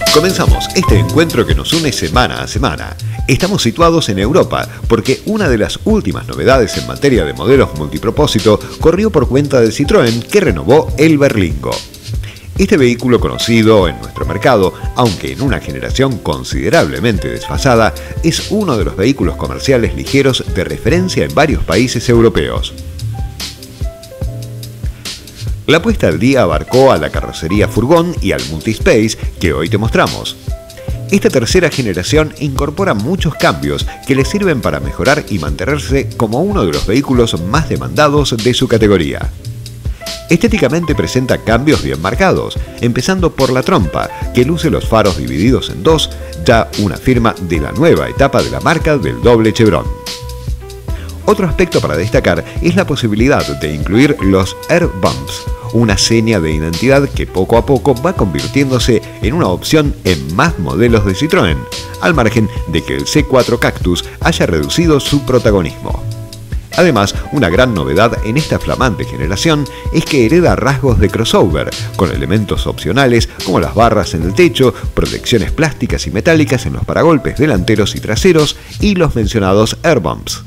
Comenzamos este encuentro que nos une semana a semana. Estamos situados en Europa porque una de las últimas novedades en materia de modelos multipropósito corrió por cuenta de Citroën, que renovó el Berlingo. Este vehículo conocido en nuestro mercado, aunque en una generación considerablemente desfasada, es uno de los vehículos comerciales ligeros de referencia en varios países europeos. La puesta al día abarcó a la carrocería furgón y al multispace que hoy te mostramos. Esta tercera generación incorpora muchos cambios que le sirven para mejorar y mantenerse como uno de los vehículos más demandados de su categoría. Estéticamente presenta cambios bien marcados, empezando por la trompa, que luce los faros divididos en dos, ya una firma de la nueva etapa de la marca del doble chevron. Otro aspecto para destacar es la posibilidad de incluir los Air Bumps, una seña de identidad que poco a poco va convirtiéndose en una opción en más modelos de Citroën, al margen de que el C4 Cactus haya reducido su protagonismo. Además, una gran novedad en esta flamante generación es que hereda rasgos de crossover, con elementos opcionales como las barras en el techo, protecciones plásticas y metálicas en los paragolpes delanteros y traseros y los mencionados Air Bumps.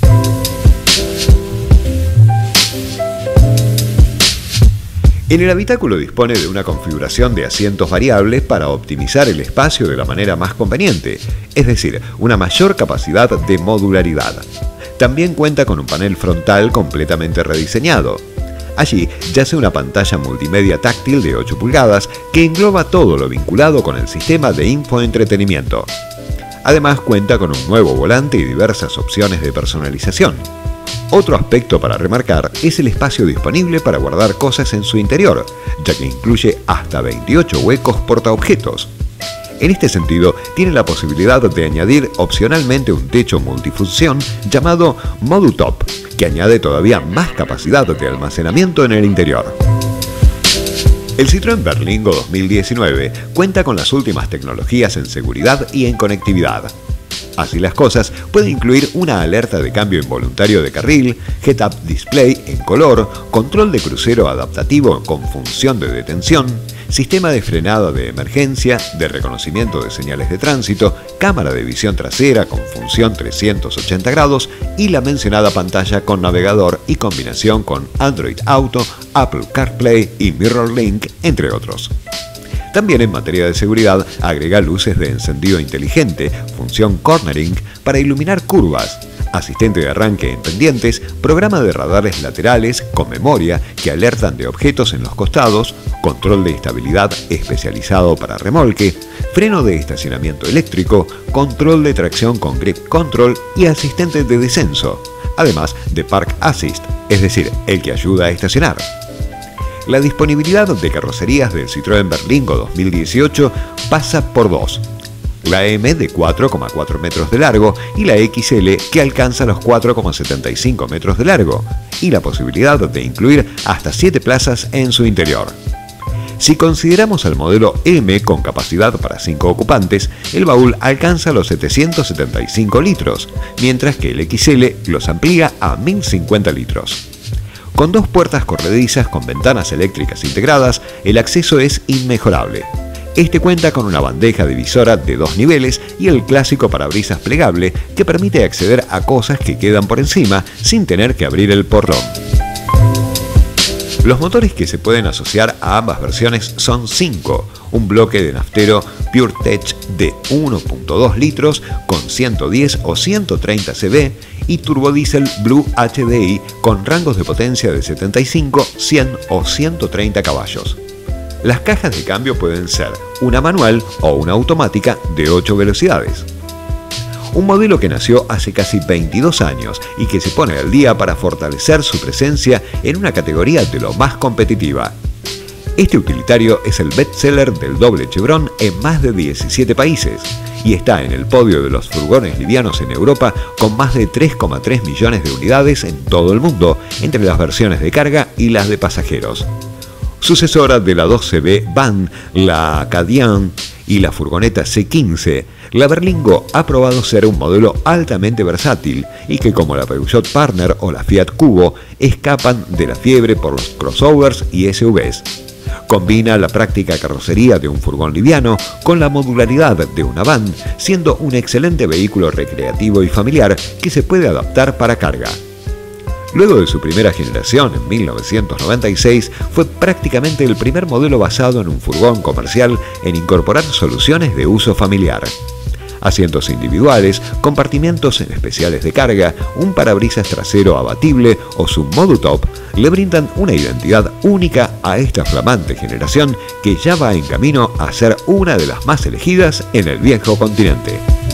En el habitáculo dispone de una configuración de asientos variables para optimizar el espacio de la manera más conveniente, es decir, una mayor capacidad de modularidad. También cuenta con un panel frontal completamente rediseñado. Allí yace una pantalla multimedia táctil de 8 pulgadas que engloba todo lo vinculado con el sistema de infoentretenimiento. Además cuenta con un nuevo volante y diversas opciones de personalización. Otro aspecto para remarcar es el espacio disponible para guardar cosas en su interior, ya que incluye hasta 28 huecos portaobjetos. En este sentido, tiene la posibilidad de añadir opcionalmente un techo multifunción llamado ModuTop, que añade todavía más capacidad de almacenamiento en el interior. El Citroën Berlingo 2019 cuenta con las últimas tecnologías en seguridad y en conectividad. Así las cosas, puede incluir una alerta de cambio involuntario de carril, head-up display en color, control de crucero adaptativo con función de detención, sistema de frenado de emergencia, de reconocimiento de señales de tránsito, cámara de visión trasera con función 380 grados y la mencionada pantalla con navegador y combinación con Android Auto, Apple CarPlay y MirrorLink, entre otros. También en materia de seguridad agrega luces de encendido inteligente, función cornering para iluminar curvas, asistente de arranque en pendientes, programa de radares laterales con memoria que alertan de objetos en los costados, control de estabilidad especializado para remolque, freno de estacionamiento eléctrico, control de tracción con grip control y asistente de descenso, además de Park Assist, es decir, el que ayuda a estacionar. La disponibilidad de carrocerías del Citroën Berlingo 2018 pasa por dos: la M de 4,4 metros de largo y la XL que alcanza los 4,75 metros de largo, y la posibilidad de incluir hasta 7 plazas en su interior. Si consideramos al modelo M con capacidad para 5 ocupantes, el baúl alcanza los 775 litros, mientras que el XL los amplía a 1050 litros. Con dos puertas corredizas con ventanas eléctricas integradas, el acceso es inmejorable. Este cuenta con una bandeja divisora de 2 niveles y el clásico parabrisas plegable que permite acceder a cosas que quedan por encima sin tener que abrir el portón. Los motores que se pueden asociar a ambas versiones son 5, un bloque de naftero PureTech de 1.2 litros con 110 o 130 cb y turbodiesel Blue HDI con rangos de potencia de 75, 100 o 130 caballos. Las cajas de cambio pueden ser una manual o una automática de 8 velocidades. Un modelo que nació hace casi 22 años y que se pone al día para fortalecer su presencia en una categoría de lo más competitiva. Este utilitario es el bestseller del doble chevron en más de 17 países y está en el podio de los furgones livianos en Europa con más de 3,3 millones de unidades en todo el mundo, entre las versiones de carga y las de pasajeros. Sucesora de la 12B Van, la Cadian y la furgoneta C15, la Berlingo ha probado ser un modelo altamente versátil y que, como la Peugeot Partner o la Fiat Cubo, escapan de la fiebre por los crossovers y SUVs. Combina la práctica carrocería de un furgón liviano con la modularidad de una van, siendo un excelente vehículo recreativo y familiar que se puede adaptar para carga. Luego de su primera generación, en 1996, fue prácticamente el primer modelo basado en un furgón comercial en incorporar soluciones de uso familiar. Asientos individuales, compartimientos especiales de carga, un parabrisas trasero abatible o su modutop le brindan una identidad única a esta flamante generación que ya va en camino a ser una de las más elegidas en el viejo continente.